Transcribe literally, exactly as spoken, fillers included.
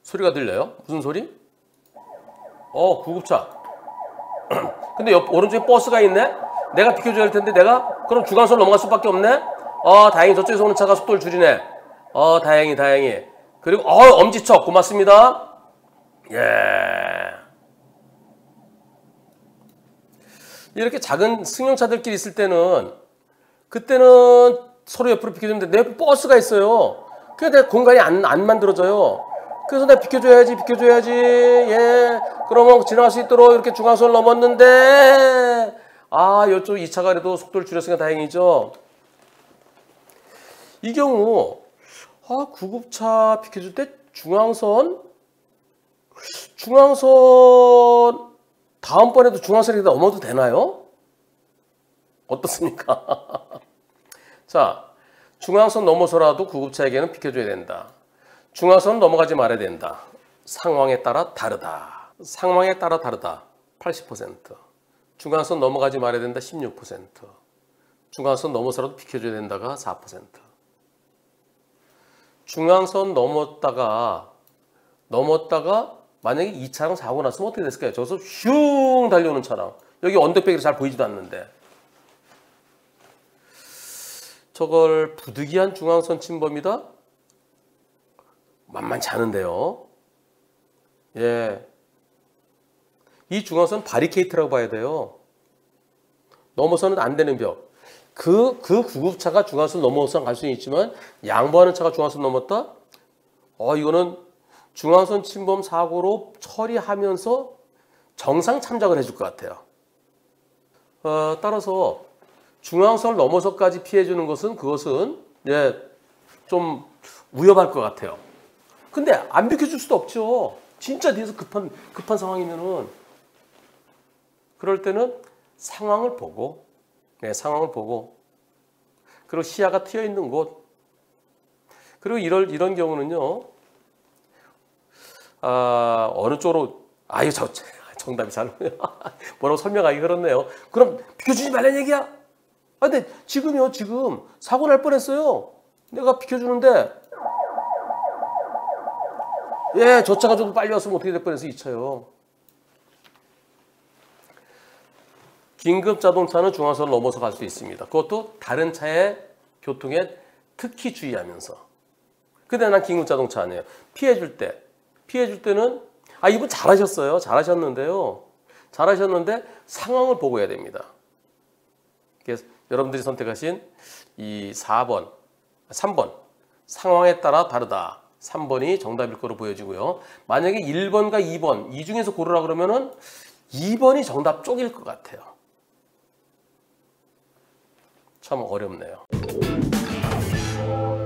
소리가 들려요? 무슨 소리? 어, 구급차. 근데 옆 오른쪽에 버스가 있네? 내가 비켜줘야 할 텐데 내가? 그럼 중앙선 넘어갈 수밖에 없네? 어, 다행히 저쪽에서 오는 차가 속도를 줄이네. 어, 다행히 다행히. 그리고 어, 엄지척 고맙습니다. 예. 이렇게 작은 승용차들끼리 있을 때는 그때는 서로 옆으로 비켜주는데 내 옆에 버스가 있어요. 그래서 내가 공간이 안, 안 만들어져요. 그래서 내가 비켜줘야지 비켜줘야지. 예. 그러면 지나갈 수 있도록 이렇게 중앙선을 넘었는데 아, 이쪽 이 차가 그래도 속도를 줄였으니까 다행이죠. 이 경우 아, 구급차 비켜줄 때 중앙선 중앙선 다음번에도 중앙선에 넘어도 되나요? 어떻습니까? 자, 중앙선 넘어서라도 구급차에게는 비켜줘야 된다. 중앙선 넘어가지 말아야 된다. 상황에 따라 다르다. 상황에 따라 다르다. 팔십 퍼센트. 중앙선 넘어가지 말아야 된다. 십육 퍼센트. 중앙선 넘어서라도 비켜줘야 된다가 사 퍼센트. 중앙선 넘었다가 넘었다가 만약에 이 차랑 사고 났으면 어떻게 됐을까요? 저기서 슝 달려오는 차랑 여기 언덕배기로 잘 보이지도 않는데 저걸 부득이한 중앙선 침범이다? 만만치 않은데요. 예, 이 중앙선 바리케이트라고 봐야 돼요. 넘어서는 안 되는 벽. 그, 그 구급차가 중앙선 넘어서 갈 수는 있지만 양보하는 차가 중앙선 넘었다? 어, 이거는 중앙선 침범 사고로 처리하면서 정상 참작을 해줄 것 같아요. 어, 따라서 중앙선을 넘어서까지 피해주는 것은 그것은 예, 좀 위험할 것 같아요. 근데 안 비켜줄 수도 없죠. 진짜 뒤에서 급한 급한 상황이면은 그럴 때는 상황을 보고 네, 상황을 보고 그리고 시야가 트여 있는 곳 그리고 이럴 이런 경우는요. 아, 어느 쪽으로 아 이거 저 정답이 잘 뭐라고 설명하기 그렇네요. 그럼 비켜주지 말라는 얘기야? 아, 근데 지금요, 지금 사고 날 뻔했어요. 내가 비켜주는데, 예, 저 차가 좀 빨리 왔으면 어떻게 될 뻔해서 이 차요. 긴급 자동차는 중앙선을 넘어서 갈 수 있습니다. 그것도 다른 차의 교통에 특히 주의하면서. 근데 난 긴급 자동차 아니에요. 피해줄 때, 피해줄 때는 아, 이분 잘하셨어요. 잘하셨는데요. 잘하셨는데 상황을 보고 해야 됩니다. 그래서 여러분들이 선택하신 이 사 번, 삼 번 상황에 따라 다르다. 삼 번이 정답일 거로 보여지고요. 만약에 일 번과 이 번 이 중에서 고르라 그러면은 이 번이 정답 쪽일 것 같아요. 참 어렵네요.